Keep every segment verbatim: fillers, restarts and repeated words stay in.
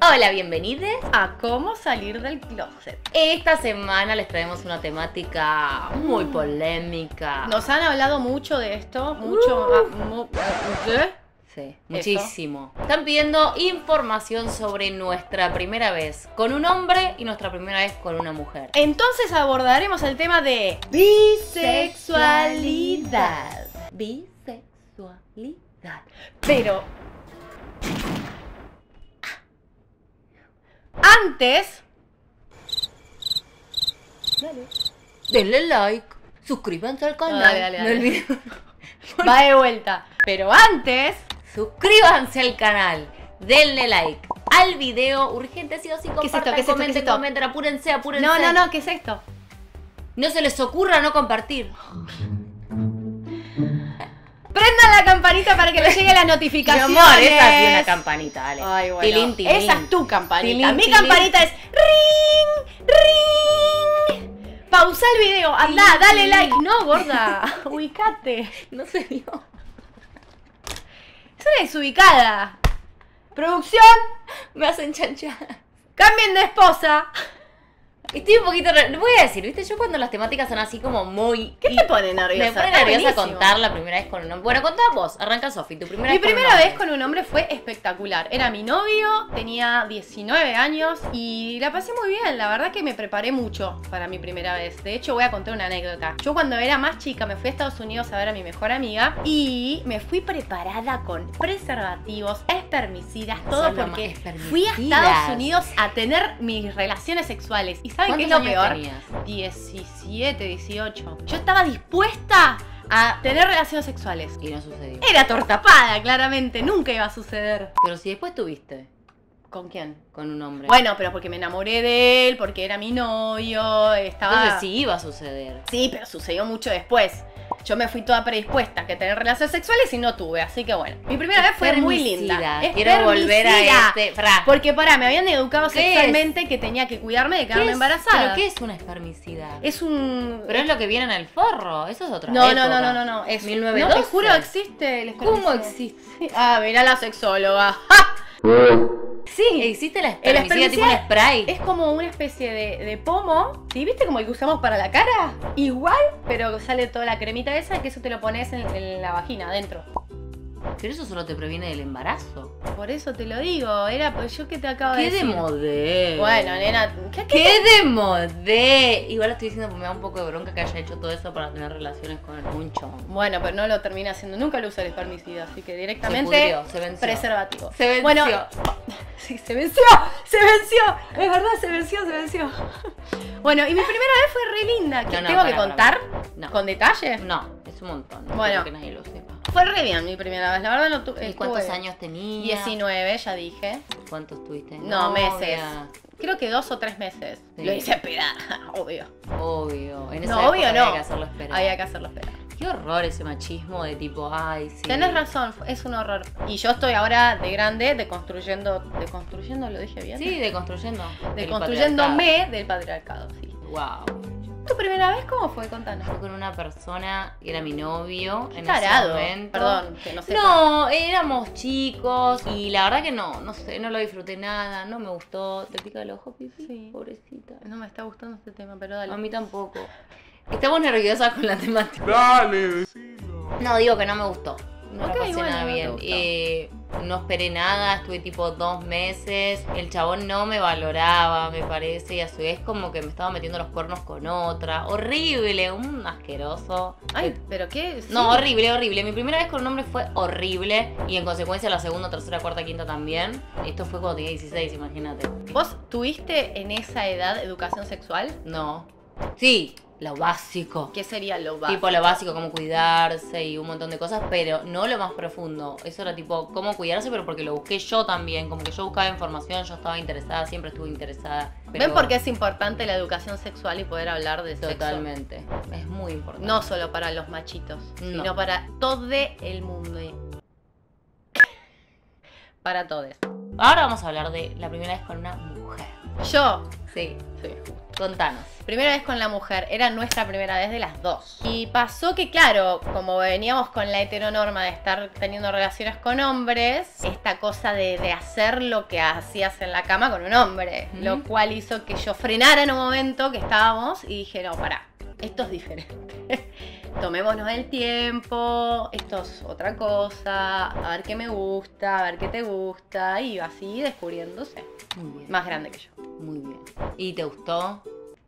Hola, bienvenidos a cómo salir del closet. Esta semana les traemos una temática muy polémica. Nos han hablado mucho de esto, mucho... Uh. ah, mu ¿eh? Sí, muchísimo. Eso. Están pidiendo información sobre nuestra primera vez con un hombre y nuestra primera vez con una mujer. Entonces abordaremos el tema de bisexualidad. Bisexualidad. Pero... antes... Dale. Denle like, suscríbanse al canal. No, dale, dale, dale. No olviden. Va de vuelta. Pero antes... suscríbanse al canal, denle like al video, urgente, sí o sí, compartan, ¿Qué es esto? comenten, ¿Qué es esto? comenten, apúrense, apúrense. No, no, no, ¿qué es esto? No se les ocurra no compartir. Prendan la campanita para que les lleguen las notificaciones. Mi amor, esa es una campanita, dale. Ay, bueno. Tilín, tilín. Esa es tu campanita. Tilín, Mi tilín. campanita es ring, ring. Pausa el video, anda, Tilín, dale tilín. like. No, gorda, ubicate. No se vio. Es una desubicada. Producción, Me hacen chanchar. cambien de esposa. Estoy un poquito... voy a decir, ¿viste? Yo cuando las temáticas son así como muy... ¿Qué te pone nerviosa? Me pone Está nerviosa buenísimo. contar la primera vez con un hombre. Bueno, contá vos, arranca Sofi, tu primera Mi vez con un primera hombre. vez con un hombre fue espectacular. Era mi novio, tenía diecinueve años y la pasé muy bien. La verdad que me preparé mucho para mi primera vez. De hecho, voy a contar una anécdota. Yo cuando era más chica me fui a Estados Unidos a ver a mi mejor amiga y me fui preparada con preservativos, espermicidas, todo Son lo porque más- fui a espermicidas. Estados Unidos a tener mis relaciones sexuales. ¿Y saben qué es lo ¿Cuántos años peor? tenías? diecisiete, dieciocho. Yo estaba dispuesta a tener relaciones sexuales. Y no sucedió. Era tortapada, claramente, nunca iba a suceder. Pero si después tuviste ¿Con quién? con un hombre. Bueno, pero porque me enamoré de él, porque era mi novio, estaba... Entonces sí iba a suceder. Sí, pero sucedió mucho después. Yo me fui toda predispuesta a que tener relaciones sexuales y no tuve, así que bueno. Mi primera vez fue muy linda. Quiero volver a Espermicida. este... Fra. Porque pará, me habían educado ¿Qué sexualmente que tenía que cuidarme de ¿Qué quedarme es? embarazada. ¿Pero qué es una espermicida? Es un... Pero es lo que viene en el forro, eso es otra No, época. no, no, no, no, no. Es mil No, novecientos te doce. juro, existe el ¿Cómo espermicida. existe? Ah, mirá la sexóloga. ¡Ja! Sí, existe la El espermicida tipo un espermicida spray. Es como una especie de, de pomo, ¿sí? ¿Viste como el que usamos para la cara? Igual, pero sale toda la cremita esa que eso te lo pones en, en la vagina, adentro. Pero eso solo te previene del embarazo. Por eso te lo digo, era pues yo que te acabo de ¡Qué de decir. modé! Bueno, nena, ¿qué, qué ¡Qué de modé! Igual lo estoy diciendo porque me da un poco de bronca que haya hecho todo eso para tener relaciones con algún chon. Bueno, pero no lo terminé haciendo, nunca lo usé el espermicida, así que Se directamente pudrió, se venció. preservativo. Se venció. Bueno, sí, se venció, se venció, es verdad, se venció, se venció. Bueno, y mi primera vez fue re linda. ¿Qué No, no, tengo que pará, contar? pará. No. ¿Con detalle? No, es un montón. No Bueno. quiero que nadie lo sepa. Fue re bien mi primera vez, la verdad no tuve. ¿Y cuántos años tenías? diecinueve, ya dije. ¿Cuántos tuviste? No, Novia. meses. Creo que dos o tres meses. Sí. Lo hice esperar, obvio. Obvio. En esa No, época obvio había no. que hacerlo esperar. Había que hacerlo esperar. Qué horror ese machismo de tipo, ay, sí. Tenés razón, es un horror. Y yo estoy ahora de grande deconstruyendo, deconstruyendo, lo dije bien. Sí, deconstruyendo. el Deconstruyéndome del patriarcado, sí. patriarcado. Wow. ¿Tu primera vez cómo fue? Contanos. Fui con una persona que era mi novio en Tarado. ese momento. Perdón, que no sé. No, éramos chicos y la verdad que no, no sé, no lo disfruté nada, no me gustó. ¿Te pica el ojo, Pipi? Sí. Pobrecita. No me está gustando este tema, pero dale. A mí tampoco. Estamos nerviosas con la temática. Dale, decilo. No, digo que no me gustó. No Ok, la pasé bueno, nada no te bien. gustó. Eh, no esperé nada, estuve tipo dos meses. El chabón no me valoraba, me parece, y a su vez como que me estaba metiendo los cuernos con otra. Horrible, un asqueroso. Ay, pero qué. Sí. No, horrible, horrible. Mi primera vez con un hombre fue horrible. Y en consecuencia la segunda, tercera, cuarta, quinta también. Esto fue cuando tenía dieciséis, imagínate. ¿Vos tuviste en esa edad educación sexual? No. Sí, lo básico. ¿Qué sería lo básico? Tipo lo básico, como cuidarse y un montón de cosas, pero no lo más profundo. Eso era tipo cómo cuidarse, pero porque lo busqué yo también. Como que yo buscaba información, yo estaba interesada, siempre estuve interesada. Pero ¿Ven por qué es importante la educación sexual y poder hablar de sexo? Totalmente. Es muy importante. No solo para los machitos, No. sino para todo el mundo. Para todos. Ahora vamos a hablar de la primera vez con una mujer. Yo, Sí, Sí. contanos. Primera vez con la mujer, era nuestra primera vez de las dos. Y pasó que, claro, como veníamos con la heteronorma de estar teniendo relaciones con hombres, esta cosa de, de hacer lo que hacías en la cama con un hombre, Mm. lo cual hizo que yo frenara en un momento que estábamos y dije, no, pará, esto es diferente. Tomémonos el tiempo, esto es otra cosa, a ver qué me gusta, a ver qué te gusta, y iba así descubriéndose. Muy bien. Más grande que yo. Muy bien. ¿Y te gustó?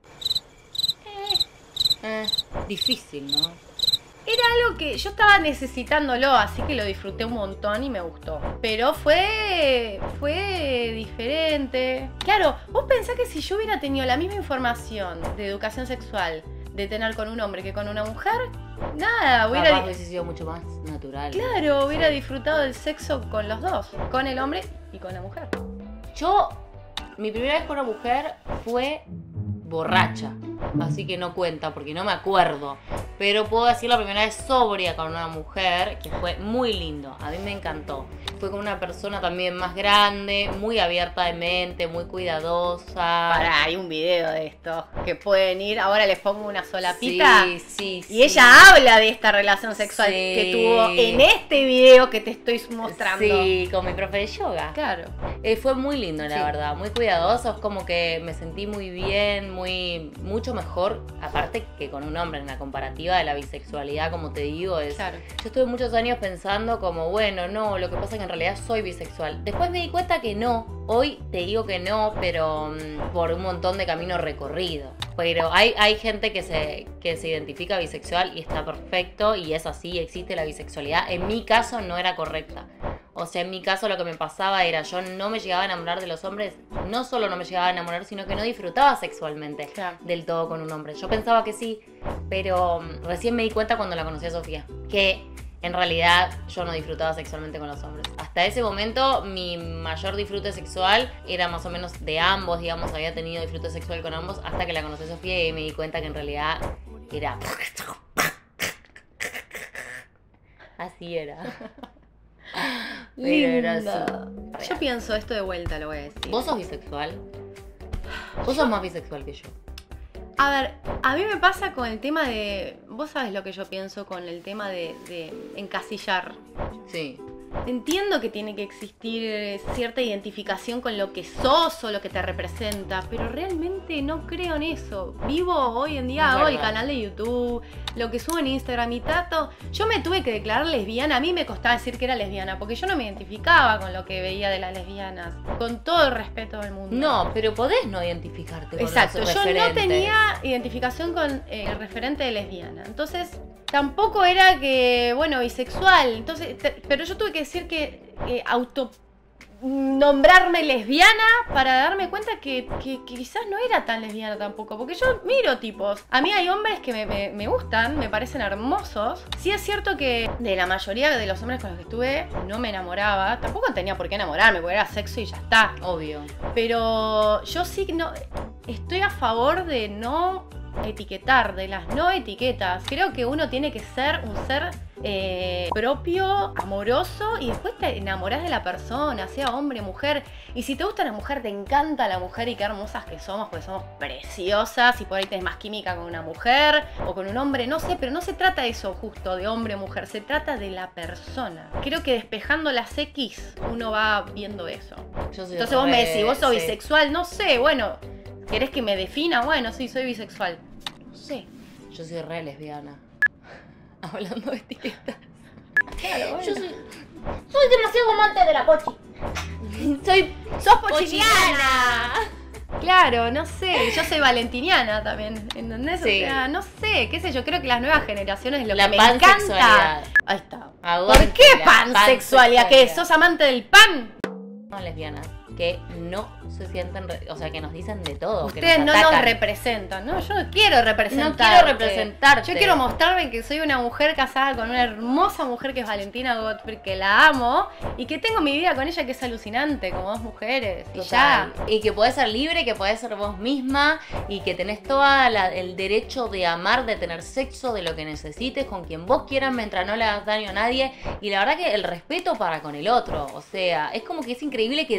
Eh, difícil, ¿no? Era algo que yo estaba necesitándolo, así que lo disfruté un montón y me gustó. Pero fue, fue diferente. Claro, vos pensás que si yo hubiera tenido la misma información de educación sexual de tener con un hombre que con una mujer, nada, hubiera... Capaz hubiese sido mucho más natural. Claro, hubiera disfrutado del sexo con los dos, con el hombre y con la mujer. Yo, mi primera vez con una mujer fue borracha, así que no cuenta porque no me acuerdo. Pero puedo decir la primera vez sobria con una mujer, que fue muy lindo, a mí me encantó. Fue con una persona también más grande, muy abierta de mente, muy cuidadosa. Pará, hay un video de esto que pueden ir, ahora les pongo una solapita. Sí, sí, Y sí. ella habla de esta relación sexual Sí. que tuvo en este video que te estoy mostrando. Sí, con mi profe de yoga. Claro. Eh, fue muy lindo, la Sí. verdad, muy cuidadoso, es como que me sentí muy bien, muy mucho mejor, aparte que con un hombre, en la comparativa de la bisexualidad, como te digo, es... Claro. Yo estuve muchos años pensando como, bueno, no, lo que pasa es que en realidad soy bisexual. Después me di cuenta que no, hoy te digo que no, pero mm, por un montón de camino recorrido. Pero hay, hay gente que se, que se identifica bisexual y está perfecto y es así, existe la bisexualidad. En mi caso no era correcta. O sea, en mi caso lo que me pasaba era, yo no me llegaba a enamorar de los hombres, no solo no me llegaba a enamorar, sino que no disfrutaba sexualmente Claro. del todo con un hombre. Yo pensaba que sí, pero mm, recién me di cuenta cuando la conocí a Sofía, que en realidad yo no disfrutaba sexualmente con los hombres. Hasta ese momento mi mayor disfrute sexual era más o menos de ambos, digamos, había tenido disfrute sexual con ambos, hasta que la conocí a Sofía y me di cuenta que en realidad era... Así era. Pero era Linda. así. Yo pienso esto de vuelta, lo voy a decir. ¿Vos sos bisexual? Vos sos más bisexual que yo. A ver, a mí me pasa con el tema de... Vos sabés lo que yo pienso con el tema de, de encasillar. Sí. Entiendo que tiene que existir cierta identificación con lo que sos o lo que te representa, pero realmente no creo en eso. Vivo hoy en día, Es hago el verdad. canal de YouTube, lo que subo en Instagram y trato. Yo me tuve que declarar lesbiana, a mí me costaba decir que era lesbiana, porque yo no me identificaba con lo que veía de las lesbianas. Con todo el respeto del mundo. No, pero podés no identificarte con Exacto, los yo no referentes. tenía identificación con eh, el referente de lesbiana. Entonces, tampoco era que, bueno, bisexual. Entonces, te- pero yo tuve que decir que eh, auto nombrarme lesbiana para darme cuenta que, que- que quizás no era tan lesbiana tampoco. Porque yo miro tipos. A mí hay hombres que me, me- me gustan, me parecen hermosos. Sí es cierto que de la mayoría de los hombres con los que estuve no me enamoraba. Tampoco tenía por qué enamorarme, porque era sexo y ya está. Obvio. Pero yo sí que no estoy a favor de no etiquetar, de las no etiquetas. Creo que uno tiene que ser un ser eh, propio, amoroso, y después te enamorás de la persona, sea hombre, mujer. Y si te gusta la mujer, te encanta la mujer, y qué hermosas que somos, porque somos preciosas, y por ahí tenés más química con una mujer o con un hombre, no sé, pero no se trata de eso justo, de hombre o mujer, se trata de la persona. Creo que despejando las X uno va viendo eso. Yo soy Entonces vos me re- decís, vos sos sí. bisexual, no sé, bueno, ¿querés que me defina? Bueno, sí, soy bisexual. No sé. Yo soy re lesbiana. Hablando de etiquetas. Claro, bueno. Yo soy, soy demasiado amante de la pochi. Soy sos pochiliana. Claro, no sé, yo soy valentiniana también, ¿entendés? Sí. O sea, no sé, qué sé yo, creo que las nuevas generaciones lo La que me encanta. pansexualidad. Ahí está. Aguante ¿Por qué la pansexualidad? ¿Qué? pansexualidad. ¿Sos amante del pan? Son lesbianas que no se sienten, re- o sea, que nos dicen de todo. que Ustedes no nos atacan. representan, ¿no? Yo no quiero representar. No quiero representarte. Yo quiero mostrarme que soy una mujer casada con una hermosa mujer que es Valentina Gottfried, que la amo y que tengo mi vida con ella que es alucinante, como dos mujeres. Y ya. Total. Y que podés ser libre, que podés ser vos misma y que tenés todo el derecho de amar, de tener sexo, de lo que necesites, con quien vos quieras, mientras no le hagas daño a nadie. Y la verdad que el respeto para con el otro. O sea, es como que es increíble que dentro de la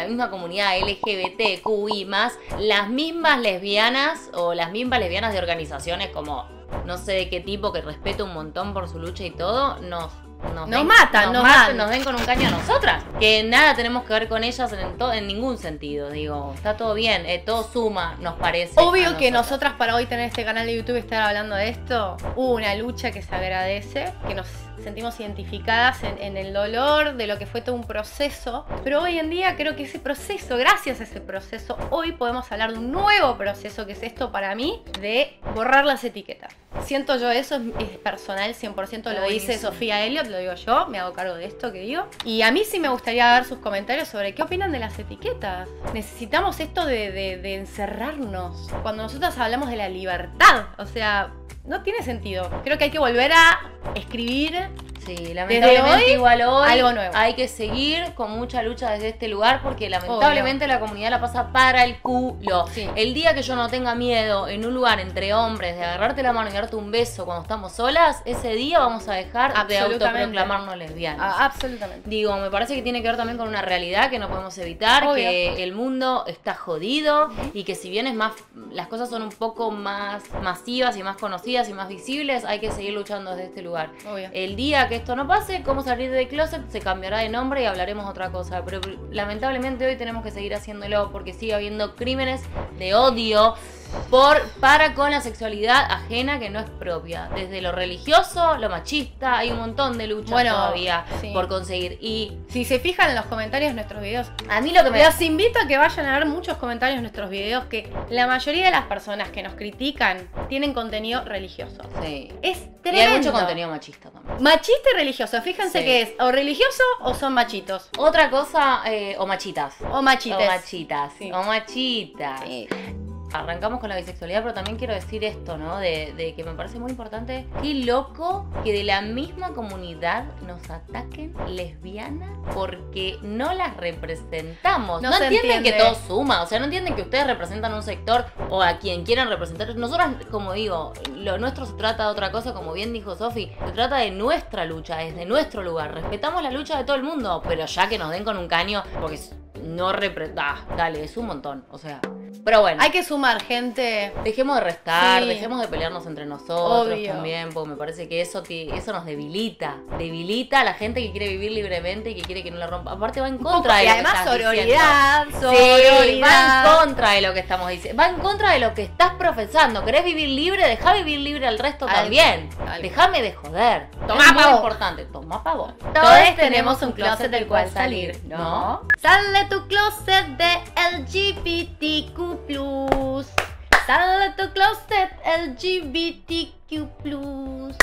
la misma comunidad L G B T Q I más, las mismas lesbianas o las mismas lesbianas de organizaciones como no sé de qué tipo, que respeto un montón por su lucha y todo, nos... Nos, Nos ven, matan, nos nos matan, dan. nos ven con un caño a nosotras. Que nada tenemos que ver con ellas en, to- en ningún sentido. Digo, está todo bien, eh, todo suma, nos parece. Obvio que nosotras para hoy tener este canal de YouTube y estar hablando de esto, hubo una lucha que se agradece, que nos sentimos identificadas en, en el dolor de lo que fue todo un proceso. Pero hoy en día creo que ese proceso, gracias a ese proceso, hoy podemos hablar de un nuevo proceso que es esto para mí, de borrar las etiquetas. Siento yo eso, es, es personal, cien por ciento lo dice Buenísimo. Sofía Elliott, lo digo yo, me hago cargo de esto que digo. Y a mí sí me gustaría ver sus comentarios sobre qué opinan de las etiquetas. Necesitamos esto de, de, de encerrarnos. Cuando nosotros hablamos de la libertad, o sea, no tiene sentido. Creo que hay que volver a escribir. Sí, lamentablemente hoy, igual hoy algo nuevo. hay que seguir con mucha lucha desde este lugar porque lamentablemente la comunidad la pasa para el culo. Sí. El día que yo no tenga miedo en un lugar entre hombres de agarrarte la mano y darte un beso cuando estamos solas, ese día vamos a dejar de Absolutamente. autoproclamarnos lesbianas. Ah, absolutamente. Digo, me parece que tiene que ver también con una realidad que no podemos evitar, Obvio. que el mundo está jodido y que si bien es más, las cosas son un poco más masivas y más conocidas y más visibles, hay que seguir luchando desde este lugar. Obvio. El día que esto no pase, cómo salir del closet, se cambiará de nombre y hablaremos otra cosa. Pero lamentablemente hoy tenemos que seguir haciéndolo porque sigue habiendo crímenes de odio por, para con la sexualidad ajena que no es propia. Desde lo religioso, lo machista, hay un montón de luchas Bueno, todavía sí. por conseguir. Y Si se fijan en los comentarios de nuestros videos, a mí lo que me... los invito a que vayan a ver muchos comentarios de nuestros videos, que la mayoría de las personas que nos critican tienen contenido religioso. Sí. Es Y tremendo. hay mucho contenido machista también. Machista y religioso. Fíjense Sí. que es o religioso o son machitos. Otra cosa, eh, o machitas. O machites. O machitas. Sí. O machitas. Sí. Arrancamos con la bisexualidad, pero también quiero decir esto, ¿no? De, de que me parece muy importante. Qué loco que de la misma comunidad nos ataquen lesbianas porque no las representamos. No No, se entienden entiende. que todo suma. O sea, no entienden que ustedes representan un sector o a quien quieran representar. Nosotras, como digo, lo nuestro se trata de otra cosa, como bien dijo Sofi. Se trata de nuestra lucha, desde nuestro lugar. Respetamos la lucha de todo el mundo, pero ya que nos den con un caño, porque no representa. Ah, dale, es un montón. O sea. Pero bueno. Hay que sumar, gente. Dejemos de restar, Sí. dejemos de pelearnos entre nosotros Obvio. también, porque me parece que eso, te- eso nos debilita. Debilita a la gente que quiere vivir libremente y que quiere que no la rompa. Aparte va en contra de y lo además que estás sororidad, diciendo. Sí, sororidad. va en contra de lo que estamos diciendo. Va en contra de lo que estás profesando. ¿Querés vivir libre? Dejá vivir libre al resto Al- también. al- Déjame de joder. Tomá, es muy pavo. importante. Toma pavo. Todos tenemos un closet del cual salir, ¿no? Sal de tu closet de L G B T Q plus. Sal de tu closet L G B T Q plus.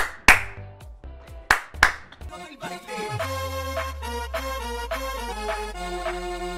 Bye, bye.